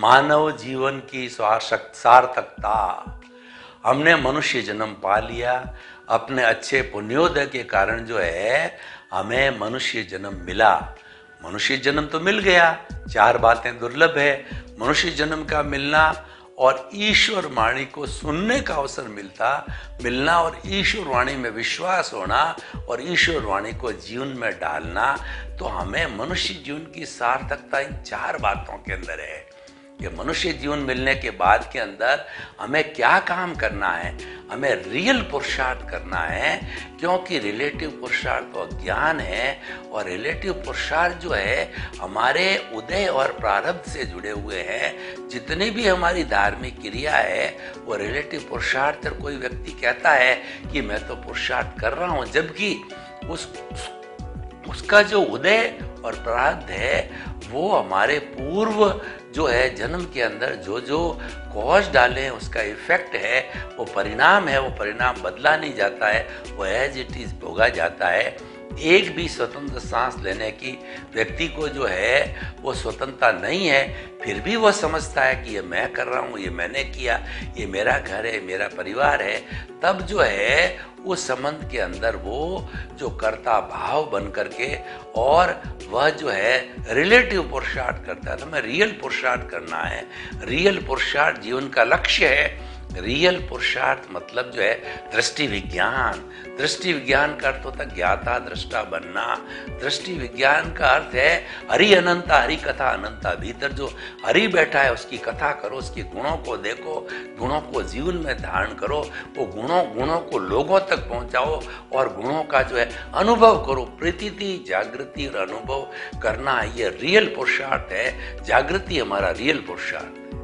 मानव जीवन की सार्थकता। हमने मनुष्य जन्म पा लिया, अपने अच्छे पुण्योदय के कारण जो है हमें मनुष्य जन्म मिला। मनुष्य जन्म तो मिल गया, चार बातें दुर्लभ है मनुष्य जन्म का मिलना और ईश्वर वाणी को सुनने का अवसर मिलना और ईश्वर वाणी में विश्वास होना और ईश्वर वाणी को जीवन में डालना। तो हमें मनुष्य जीवन की सार्थकता इन चार बातों के अंदर है कि मनुष्य जीवन मिलने के बाद के अंदर हमें क्या काम करना है, हमें रियल पुरुषार्थ करना है, क्योंकि रिलेटिव पुरुषार्थ तो अज्ञान है और रिलेटिव पुरुषार्थ जो है हमारे उदय और प्रारब्ध से जुड़े हुए हैं। जितनी भी हमारी धार्मिक क्रिया है वो रिलेटिव पुरुषार्थ। कोई व्यक्ति कहता है कि मैं तो पुरुषार्थ कर रहा हूँ, जबकि उसका जो उदय और प्रारब्ध है वो हमारे पूर्व जो है जन्म के अंदर जो जो कॉज डाले हैं उसका इफेक्ट है, वो परिणाम है, वो परिणाम बदला नहीं जाता है, वो एज इट इज भोगा जाता है। एक भी स्वतंत्र सांस लेने की व्यक्ति को जो है वो स्वतंत्रता नहीं है, फिर भी वो समझता है कि ये मैं कर रहा हूँ, ये मैंने किया, ये मेरा घर है, मेरा परिवार है। तब जो है उस संबंध के अंदर वो जो कर्ता भाव बन करके और वह जो है रिलेटिव पुरुषार्थ करता है। तो हमें रियल पुरुषार्थ करना है। रियल पुरुषार्थ जीवन का लक्ष्य है। रियल पुरुषार्थ मतलब जो है दृष्टि विज्ञान। दृष्टि विज्ञान का अर्थ होता है ज्ञाता दृष्टा बनना। दृष्टि विज्ञान का अर्थ है हरि अनंता, हरि कथा अनंता। भीतर जो हरि बैठा है उसकी कथा करो, उसके गुणों को देखो, गुणों को जीवन में धारण करो, वो गुणों को लोगों तक पहुंचाओ और गुणों का जो है अनुभव करो। प्रतीति, जागृति और अनुभव करना ये रियल पुरुषार्थ है। जागृति हमारा रियल पुरुषार्थ है।